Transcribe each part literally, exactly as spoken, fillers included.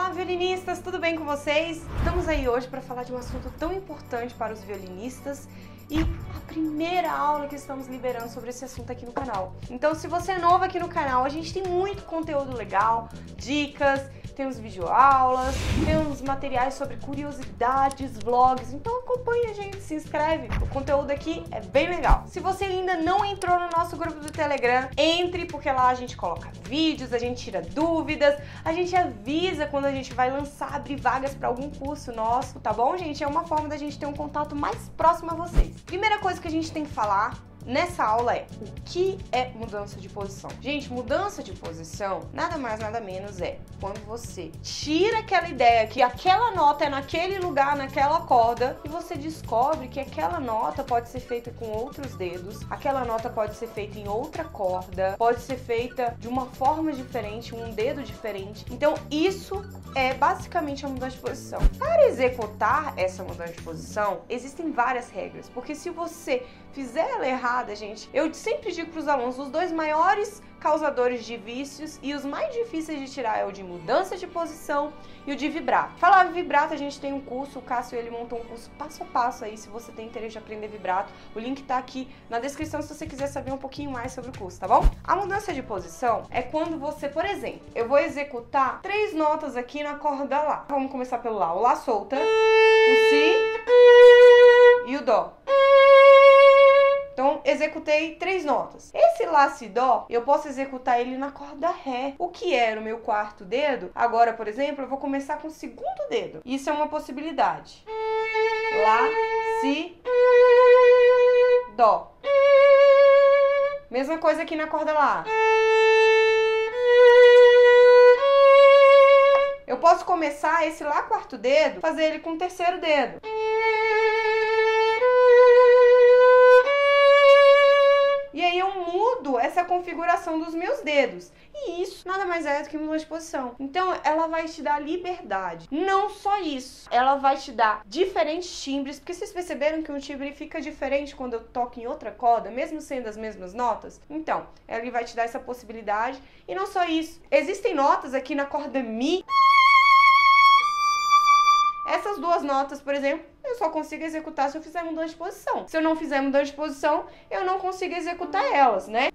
Olá, violinistas, tudo bem com vocês? Estamos aí hoje para falar de um assunto tão importante para os violinistas e a primeira aula que estamos liberando sobre esse assunto aqui no canal. Então, se você é novo aqui no canal, a gente tem muito conteúdo legal, dicas, temos videoaulas, temos materiais sobre curiosidades, vlogs, então acompanha a gente, se inscreve, o conteúdo aqui é bem legal. Se você ainda não entrou no nosso grupo do Telegram, entre, porque lá a gente coloca vídeos, a gente tira dúvidas, a gente avisa quando a gente vai lançar, abrir vagas para algum curso nosso, tá bom, gente? É uma forma da gente ter um contato mais próximo a vocês. Primeira coisa que a gente tem que falar nessa aula é o que é mudança de posição. Gente, mudança de posição nada mais nada menos é quando você tira aquela ideia que aquela nota é naquele lugar, naquela corda, e você descobre que aquela nota pode ser feita com outros dedos, aquela nota pode ser feita em outra corda, pode ser feita de uma forma diferente, um dedo diferente. Então isso é basicamente a mudança de posição. Para executar essa mudança de posição, existem várias regras, porque se você fizer ela errada, gente, eu sempre digo para os alunos, os dois maiores causadores de vícios e os mais difíceis de tirar é o de mudança de posição e o de vibrato. Falar vibrato, a gente tem um curso, o Cássio ele montou um curso passo a passo aí, se você tem interesse de aprender vibrato, o link tá aqui na descrição se você quiser saber um pouquinho mais sobre o curso, tá bom? A mudança de posição é quando você, por exemplo, eu vou executar três notas aqui na corda Lá. Vamos começar pelo Lá, o Lá solta, o Si e o Dó. Então, executei três notas. Esse Lá, Si, Dó, eu posso executar ele na corda Ré. O que era o meu quarto dedo, agora, por exemplo, eu vou começar com o segundo dedo. Isso é uma possibilidade. Lá, Si, Dó. Mesma coisa aqui na corda Lá. Eu posso começar esse Lá, quarto dedo, fazer ele com o terceiro dedo. E aí eu mudo essa configuração dos meus dedos. E isso nada mais é do que mudança de posição. Então ela vai te dar liberdade. Não só isso, ela vai te dar diferentes timbres, porque vocês perceberam que um timbre fica diferente quando eu toco em outra corda, mesmo sendo as mesmas notas? Então, ela vai te dar essa possibilidade. E não só isso, existem notas aqui na corda Mi. Essas duas notas, por exemplo, eu só consigo executar se eu fizer mudança de posição. Se eu não fizer mudança de posição, eu não consigo executar elas, né?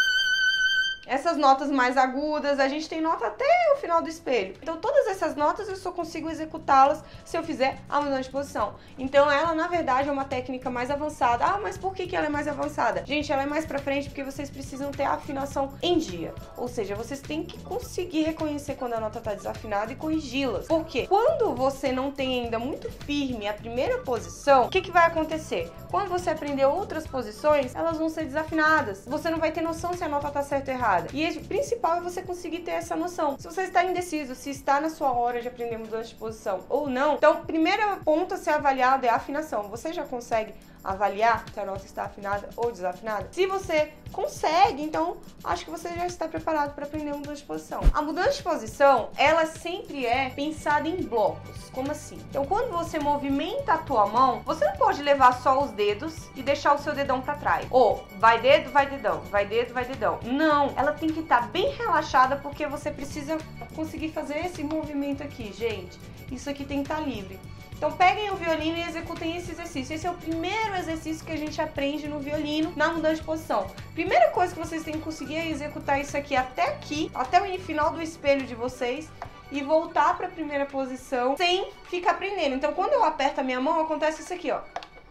Essas notas mais agudas, a gente tem nota até o final do espelho. Então, todas essas notas eu só consigo executá-las se eu fizer a mudança de posição. Então, ela, na verdade, é uma técnica mais avançada. Ah, mas por que que ela é mais avançada? Gente, ela é mais pra frente porque vocês precisam ter a afinação em dia. Ou seja, vocês têm que conseguir reconhecer quando a nota tá desafinada e corrigi-las. Por quê? Quando você não tem ainda muito firme a primeira posição, o que que vai acontecer? Quando você aprender outras posições, elas vão ser desafinadas. Você não vai ter noção se a nota tá certa ou errada. E o principal é você conseguir ter essa noção. Se você está indeciso, se está na sua hora de aprender mudança de posição ou não, então, primeiro ponto a ser avaliado é a afinação. Você já consegue avaliar se a nota está afinada ou desafinada? Se você consegue, então acho que você já está preparado para aprender mudança de posição. A mudança de posição, ela sempre é pensada em blocos. Como assim? Então, quando você movimenta a tua mão, você não pode levar só os dedos e deixar o seu dedão para trás. Ou vai dedo, vai dedão, vai dedo, vai dedão. Não, ela tem que estar bem relaxada porque você precisa conseguir fazer esse movimento aqui, gente. Isso aqui tem que estar livre. Então peguem o violino e executem esse exercício. Esse é o primeiro exercício que a gente aprende no violino na mudança de posição. Primeira coisa que vocês têm que conseguir é executar isso aqui até aqui, até o final do espelho de vocês, e voltar para a primeira posição sem ficar prendendo. Então quando eu aperto a minha mão, acontece isso aqui, ó.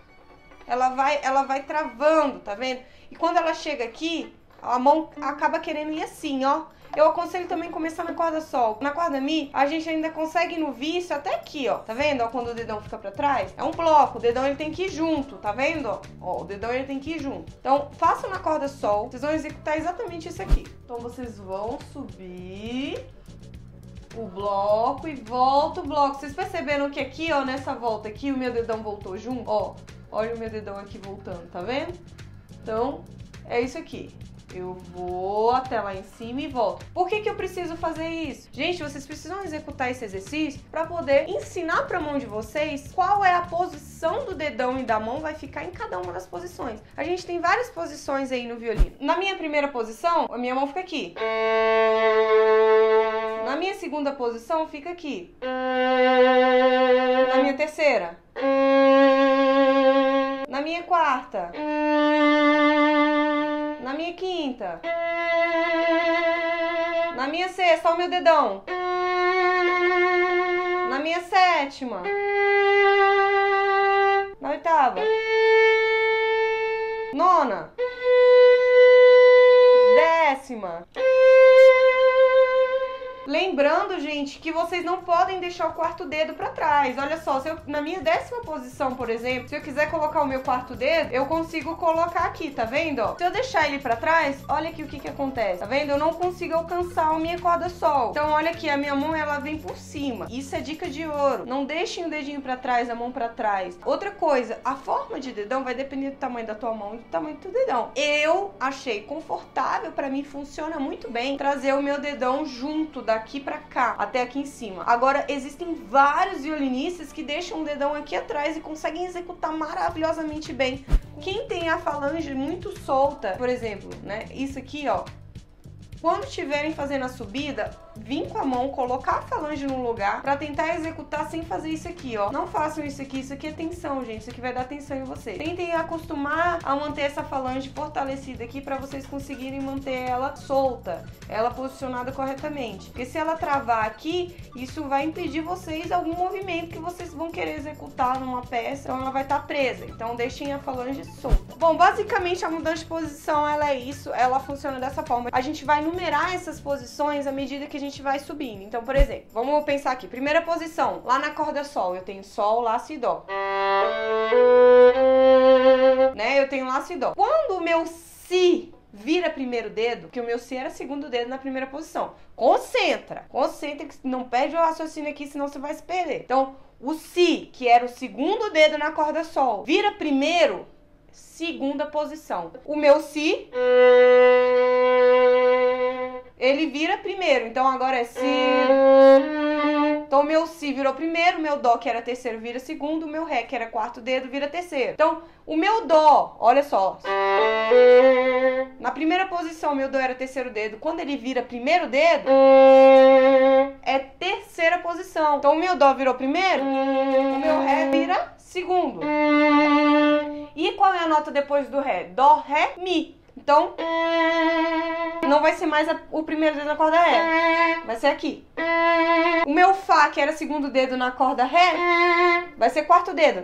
Ela vai, ela vai travando, tá vendo? E quando ela chega aqui, a mão acaba querendo ir assim, ó. Eu aconselho também começar na corda Sol. Na corda Mi, a gente ainda consegue ir no vício até aqui, ó. Tá vendo? Ó, quando o dedão fica pra trás. É um bloco, o dedão ele tem que ir junto, tá vendo? Ó, ó o dedão ele tem que ir junto. Então, façam na corda Sol. Vocês vão executar exatamente isso aqui. Então, vocês vão subir o bloco e volta o bloco. Vocês perceberam que aqui, ó, nessa volta aqui, o meu dedão voltou junto? Ó, olha o meu dedão aqui voltando, tá vendo? Então, é isso aqui. Eu vou até lá em cima e volto. Por que que eu preciso fazer isso? Gente, vocês precisam executar esse exercício para poder ensinar para a mão de vocês qual é a posição do dedão e da mão vai ficar em cada uma das posições. A gente tem várias posições aí no violino. Na minha primeira posição, a minha mão fica aqui. Na minha segunda posição, fica aqui. Na minha terceira. Na minha quarta. Na minha quinta. Na minha sexta, olha o meu dedão. Na minha sétima. Na oitava. Nona. Décima. Lembrando, gente, que vocês não podem deixar o quarto dedo pra trás. Olha só, se eu, na minha décima posição, por exemplo, se eu quiser colocar o meu quarto dedo, eu consigo colocar aqui, tá vendo? Ó? Se eu deixar ele pra trás, olha aqui o que que acontece, tá vendo? Eu não consigo alcançar a minha corda sol. Então, olha aqui, a minha mão, ela vem por cima. Isso é dica de ouro. Não deixem o dedinho pra trás, a mão pra trás. Outra coisa, a forma de dedão vai depender do tamanho da tua mão e do tamanho do teu dedão. Eu achei confortável, pra mim funciona muito bem trazer o meu dedão junto da aqui pra cá, até aqui em cima. Agora, existem vários violinistas que deixam o dedão aqui atrás e conseguem executar maravilhosamente bem. Quem tem a falange muito solta, por exemplo, né, isso aqui, ó, quando estiverem fazendo a subida, vir com a mão, colocar a falange no lugar pra tentar executar sem fazer isso aqui, ó. Não façam isso aqui, isso aqui é tensão, gente. Isso aqui vai dar tensão em vocês. Tentem acostumar a manter essa falange fortalecida aqui pra vocês conseguirem manter ela solta, ela posicionada corretamente. Porque se ela travar aqui, isso vai impedir vocês algum movimento que vocês vão querer executar numa peça, então ela vai estar presa. Então deixem a falange solta. Bom, basicamente a mudança de posição, ela é isso, ela funciona dessa forma. A gente vai numerar essas posições à medida que a gente vai subindo. Então, por exemplo, vamos pensar aqui. Primeira posição, lá na corda sol, eu tenho sol, lá, si, dó. Né? Eu tenho lá, si, dó. Quando o meu si vira primeiro dedo, que o meu si era segundo dedo na primeira posição. Concentra. Concentra, que não perde o raciocínio aqui, senão você vai se perder. Então, o si, que era o segundo dedo na corda sol, vira primeiro, segunda posição. O meu si, ele vira primeiro, então agora é si. Então o meu si virou primeiro, o meu dó, que era terceiro, vira segundo, o meu ré, que era quarto dedo, vira terceiro. Então, o meu dó, olha só. Na primeira posição, o meu dó era terceiro dedo. Quando ele vira primeiro dedo, é terceira posição. Então, o meu dó virou primeiro, o meu ré vira segundo. E qual é a nota depois do ré? Dó, ré, mi. Então, não vai ser mais a, o primeiro dedo na corda ré, vai ser aqui. O meu fá, que era segundo dedo na corda ré, vai ser quarto dedo.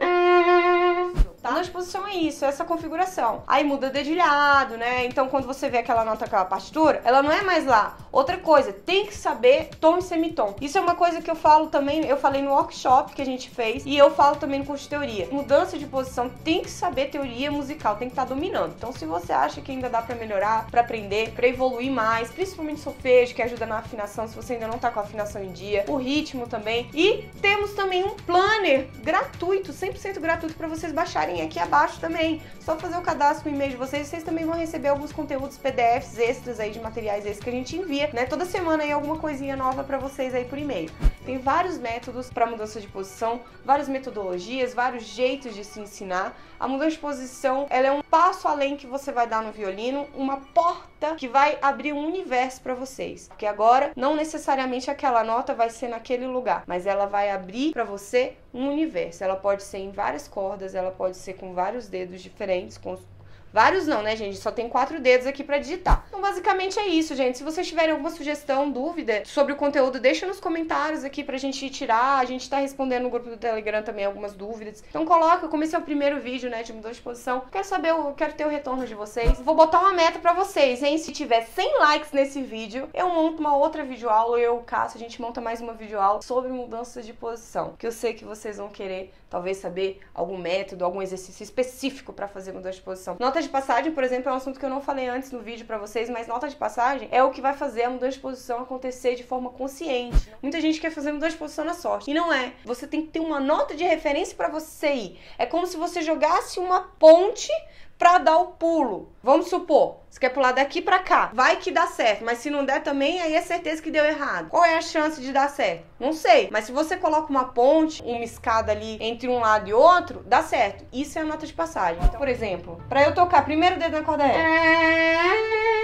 Tá? Na exposição é isso, essa configuração. Aí muda o dedilhado, né? Então quando você vê aquela nota, aquela partitura, ela não é mais lá. Outra coisa, tem que saber tom e semitom. Isso é uma coisa que eu falo também, eu falei no workshop que a gente fez, e eu falo também no curso de teoria. Mudança de posição, tem que saber teoria musical, tem que estar dominando. Então se você acha que ainda dá pra melhorar, pra aprender, pra evoluir mais, principalmente solfejo, que ajuda na afinação, se você ainda não tá com a afinação em dia, o ritmo também. E temos também um planner gratuito, cem por cento gratuito, pra vocês baixarem aqui abaixo também. Só fazer o cadastro no e-mail de vocês, vocês também vão receber alguns conteúdos P D Fs extras aí de materiais esses que a gente envia, né? Toda semana aí alguma coisinha nova pra vocês aí por e-mail. Tem vários métodos pra mudança de posição, várias metodologias, vários jeitos de se ensinar. A mudança de posição, ela é um passo além que você vai dar no violino, uma porta que vai abrir um universo pra vocês. Porque agora, não necessariamente aquela nota vai ser naquele lugar, mas ela vai abrir pra você um universo. Ela pode ser em várias cordas, ela pode ser com vários dedos diferentes, com vários não, né, gente? Só tem quatro dedos aqui pra digitar. Então, basicamente é isso, gente. Se vocês tiverem alguma sugestão, dúvida sobre o conteúdo, deixa nos comentários aqui pra gente tirar. A gente tá respondendo no grupo do Telegram também algumas dúvidas. Então, coloca, como esse é o primeiro vídeo, né, de mudança de posição. Quero saber, eu quero ter o retorno de vocês. Vou botar uma meta pra vocês, hein? Se tiver cem likes nesse vídeo, eu monto uma outra videoaula, eu e o Cássio, a gente monta mais uma videoaula sobre mudanças de posição. Que eu sei que vocês vão querer, talvez, saber algum método, algum exercício específico pra fazer mudança de posição. Nota de passagem, por exemplo, é um assunto que eu não falei antes no vídeo pra vocês, mas nota de passagem é o que vai fazer a mudança de posição acontecer de forma consciente. Muita gente quer fazer mudança de posição na sorte, e não é. Você tem que ter uma nota de referência pra você ir. É como se você jogasse uma ponte pra dar o pulo. Vamos supor, você quer pular daqui pra cá. Vai que dá certo, mas se não der também, aí é certeza que deu errado. Qual é a chance de dar certo? Não sei, mas se você coloca uma ponte, uma escada ali entre um lado e outro, dá certo. Isso é a nota de passagem. Então, por exemplo, pra eu tocar primeiro dedo na corda ré,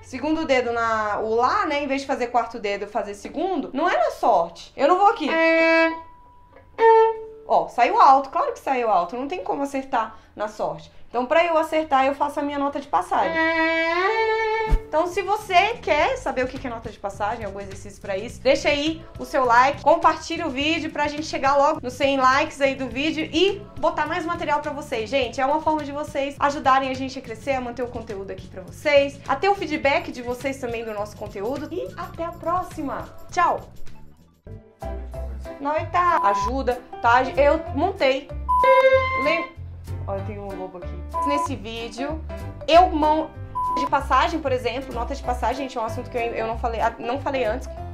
segundo dedo na o Lá, né? Em vez de fazer quarto dedo, eu fazer segundo, não é na sorte. Eu não vou aqui. Ó, saiu alto, claro que saiu alto, não tem como acertar na sorte. Então, pra eu acertar, eu faço a minha nota de passagem. Então, se você quer saber o que é nota de passagem, algum exercício pra isso, deixa aí o seu like, compartilha o vídeo pra gente chegar logo nos cem likes aí do vídeo e botar mais material pra vocês. Gente, é uma forma de vocês ajudarem a gente a crescer, a manter o conteúdo aqui pra vocês, a ter o feedback de vocês também do nosso conteúdo. E até a próxima! Tchau! Na oitava, ajuda, tá? Eu montei. Lembra? Olha, tem um lobo aqui. Nesse vídeo, eu mon... de passagem, por exemplo, nota de passagem, gente, é um assunto que eu, eu não falei, não falei antes.